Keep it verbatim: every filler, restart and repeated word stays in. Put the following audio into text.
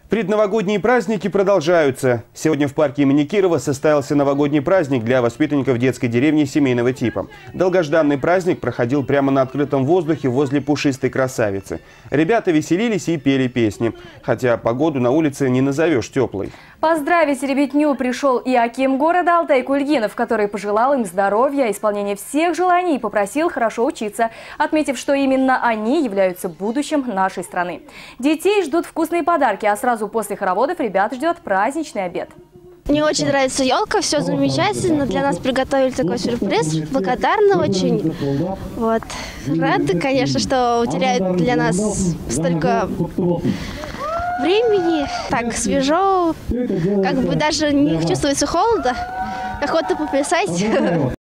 Предновогодние праздники продолжаются. Сегодня в парке имени Кирова состоялся новогодний праздник для воспитанников детской деревни семейного типа. Долгожданный праздник проходил прямо на открытом воздухе возле пушистой красавицы. Ребята веселились и пели песни, хотя погоду на улице не назовешь теплой. Поздравить ребятню пришел и аким города Алтай Кульгинов, который пожелал им здоровья, исполнения всех желаний и попросил хорошо учиться, отметив, что именно они являются будущим нашей страны. Детей ждут вкусные подарки, а сразу после хороводов ребят ждет праздничный обед. Мне очень нравится елка, все замечательно. Для нас приготовили такой сюрприз. Благодарна очень. Вот. Рада, конечно, что уделяют для нас столько времени. Так свежо. Как бы даже не чувствуется холода. Охота поплясать.